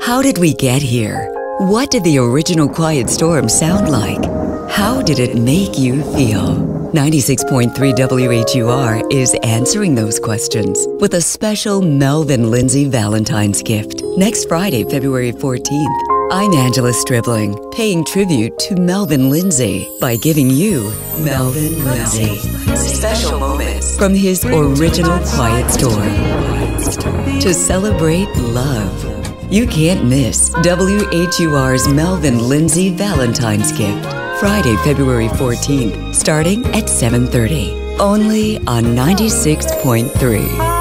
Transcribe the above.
How did we get here? What did the original quiet storm sound like? How did it make you feel? 96.3 WHUR is answering those questions with a special Melvin Lindsey Valentine's gift next Friday, February 14th. I'm Angela Stribling, paying tribute to Melvin Lindsey by giving you Melvin Lindsey. Special moments from his original quiet storm to celebrate love. You can't miss WHUR's Melvin Lindsey Valentine's gift, Friday, February 14th, starting at 7:30, only on 96.3.